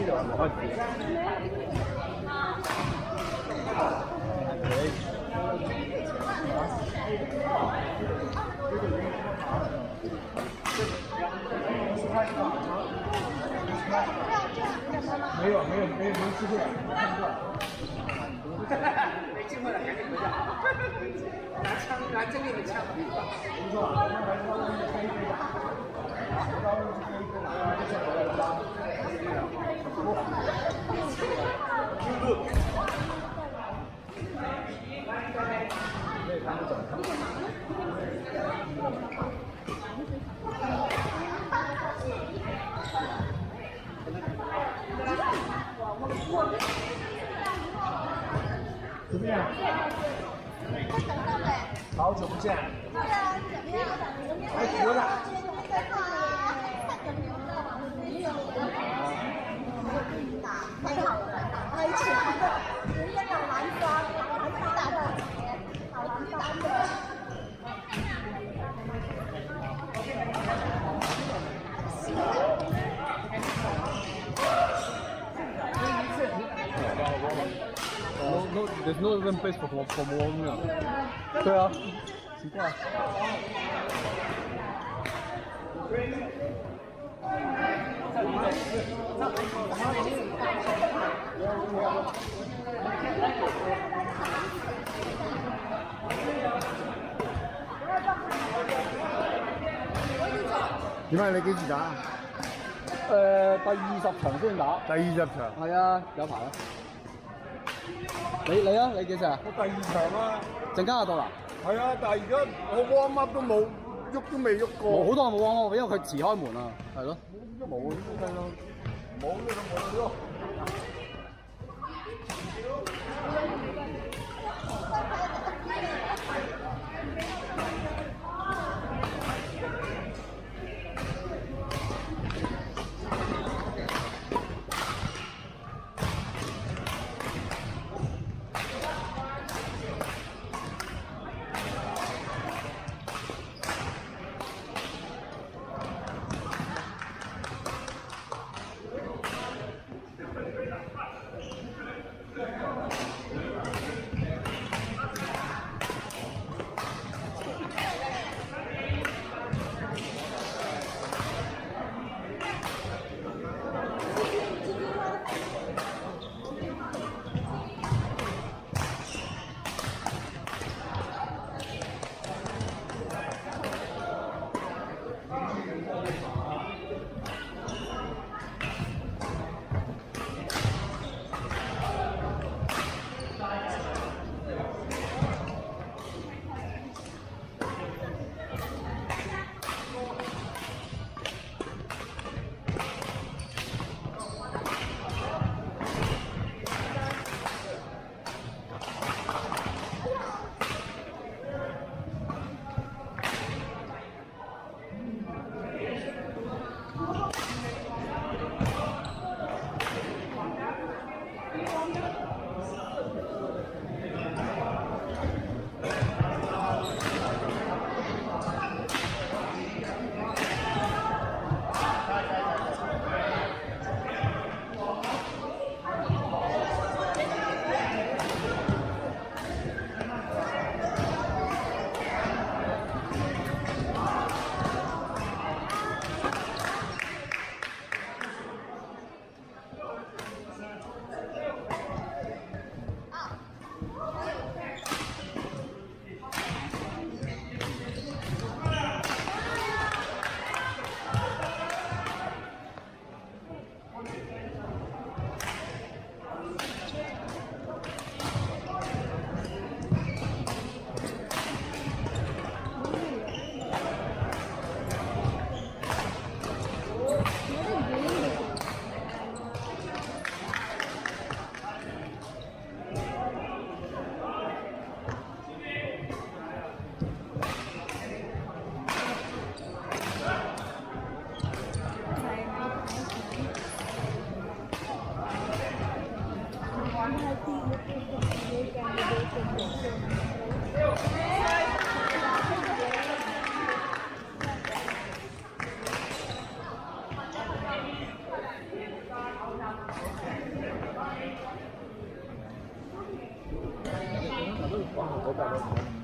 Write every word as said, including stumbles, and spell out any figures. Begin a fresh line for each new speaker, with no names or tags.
没有没有没有没吃过，
没机会了，赶紧回家。拿枪拿真正的枪。
不错，那还是稍微可以可以。稍微可以可以拿一下回来抓。进步。对，他们走。怎么样？好久不见。
对啊，怎么样？
还活着。
真好啊！没有打，太好了，打一起来的，人家打蓝双，还打的，打蓝双的。
No, no, there's no even place for for more milk. 对啊，奇怪。點解你幾時打？誒、呃，第二十場先打。第二十場。係啊，有排啦。你你啊，你幾時啊？我第二場啊。陣間就到啦。係啊，但係而家我 warm up 都冇，喐都未喐過。好多人冇 warm up，因為佢遲開門啊。係咯。冇冇都咯，冇呢都冇咯。 有